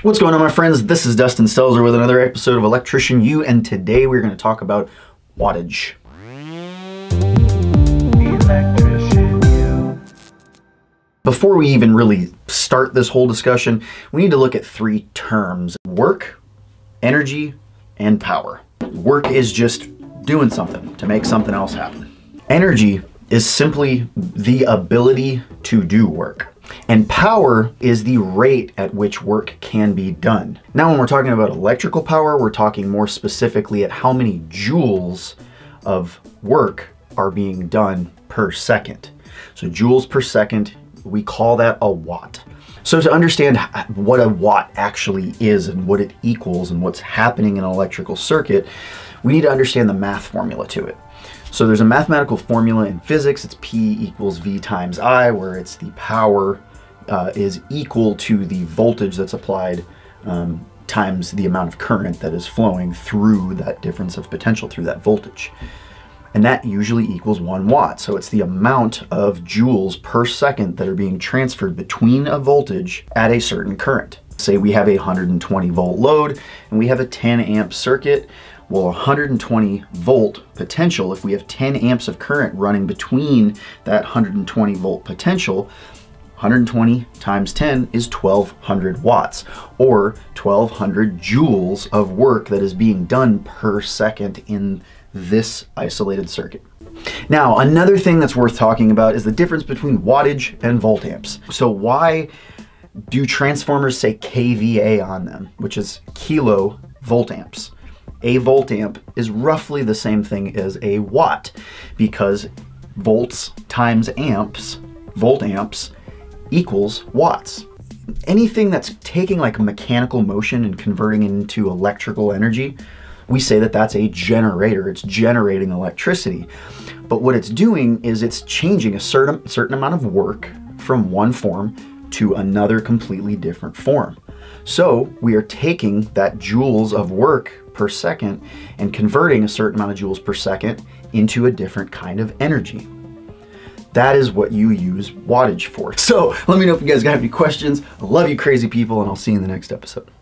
What's going on, my friends? This is Dustin Stelzer with another episode of Electrician U, and today we're going to talk about wattage. Electrician U. Before we even really start this whole discussion, we need to look at three terms: work, energy, and power. Work is just doing something to make something else happen. Energy is simply the ability to do work. And power is the rate at which work can be done. Now, when we're talking about electrical power, we're talking more specifically at how many joules of work are being done per second. So joules per second, we call that a watt. So to understand what a watt actually is and what it equals and what's happening in an electrical circuit, we need to understand the math formula to it. So there's a mathematical formula in physics. It's P equals V times I, where it's the power is equal to the voltage that's applied times the amount of current that is flowing through that difference of potential through that voltage. And that usually equals 1 watt. So it's the amount of joules per second that are being transferred between a voltage at a certain current. Say we have a 120 volt load and we have a 10 amp circuit. Well, 120 volt potential, if we have 10 amps of current running between that 120 volt potential, 120 times 10 is 1200 watts, or 1200 joules of work that is being done per second in this isolated circuit. Now, another thing that's worth talking about is the difference between wattage and voltamps. So why do transformers say kVA on them, which is kilo voltamps? A voltamp is roughly the same thing as a watt, because volts times amps, voltamps, equals watts. Anything that's taking like mechanical motion and converting it into electrical energy, we say that that's a generator. It's generating electricity. But what it's doing is it's changing a certain amount of work from one form to another completely different form. So we are taking that joules of work per second and converting a certain amount of joules per second into a different kind of energy. That is what you use wattage for. So let me know if you guys got any questions. I love you crazy people, and I'll see you in the next episode.